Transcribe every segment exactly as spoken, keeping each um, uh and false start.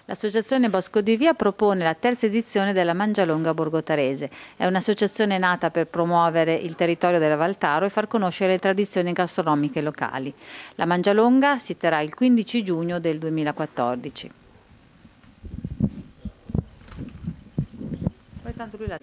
L'associazione Bosco di Via propone la terza edizione della Mangialonga Borgotarese. È un'associazione nata per promuovere il territorio della Valtaro e far conoscere le tradizioni gastronomiche locali. La Mangialonga si terrà il quindici giugno del duemilaquattordici. Poi tanto lui la...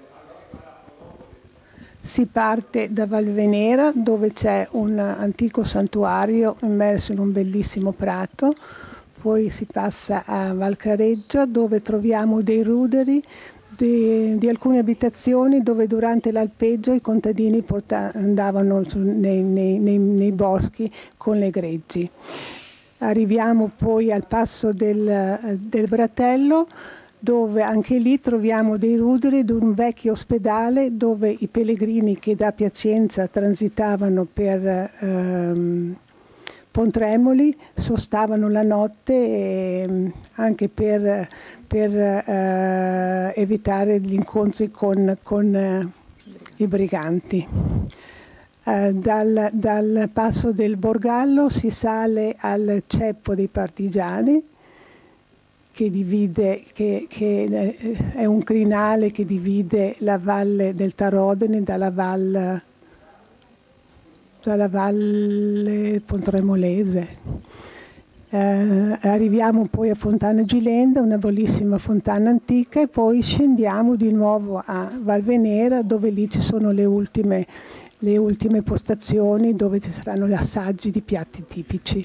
Si parte da Valvenera, dove c'è un antico santuario immerso in un bellissimo prato. Poi si passa a Valcareggia, dove troviamo dei ruderi di, di alcune abitazioni dove durante l'alpeggio i contadini porta, andavano nei, nei, nei, nei boschi con le greggi. Arriviamo poi al passo del, del Bratello, dove anche lì troviamo dei ruderi di un vecchio ospedale dove i pellegrini che da Piacenza transitavano per ehm, Pontremoli sostavano la notte e anche per, per eh, evitare gli incontri con, con eh, i briganti. Eh, dal, dal passo del Borgallo si sale al ceppo dei partigiani, che divide, che, che è un crinale che divide la valle del Tarodene dalla valle, dalla valle Pontremolese. Eh, arriviamo poi a Fontana Gilenda, una bellissima fontana antica, e poi scendiamo di nuovo a Valvenera, dove lì ci sono le ultime, le ultime postazioni dove ci saranno gli assaggi di piatti tipici.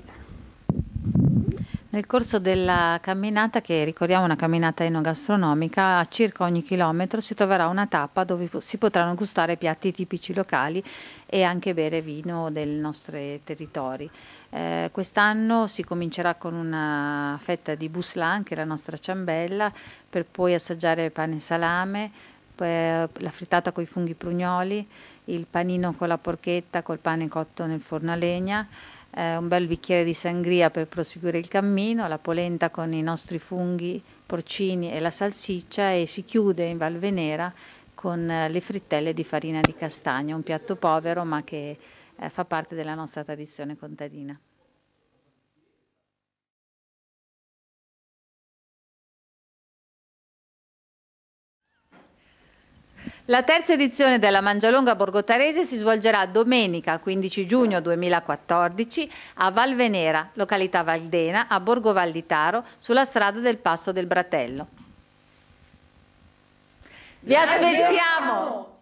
Nel corso della camminata, che ricordiamo una camminata enogastronomica, a circa ogni chilometro si troverà una tappa dove si potranno gustare piatti tipici locali e anche bere vino dei nostri territori. Eh, quest'anno si comincerà con una fetta di buslan, che è la nostra ciambella, per poi assaggiare pane e salame, la frittata con i funghi prugnoli, il panino con la porchetta col pane cotto nel forno a legna, Eh, un bel bicchiere di sangria per proseguire il cammino, la polenta con i nostri funghi porcini e la salsiccia, e si chiude in Valvenera con eh, le frittelle di farina di castagna, un piatto povero ma che eh, fa parte della nostra tradizione contadina. La terza edizione della Mangialonga Borgotarese si svolgerà domenica quindici giugno duemilaquattordici a Valvenera, località Valdena, a Borgo Val di Taro, sulla strada del Passo del Bratello. Vi aspettiamo!